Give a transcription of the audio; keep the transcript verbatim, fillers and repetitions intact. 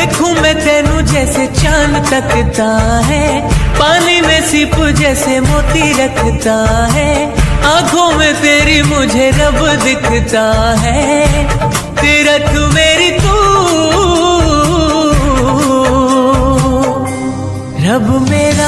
देखूं मैं तेनू जैसे चांद तकता है, पानी में सीप जैसे मोती रखता है, आंखों में तेरी मुझे रब दिखता है, तेरा तू मेरी तू रब मेरा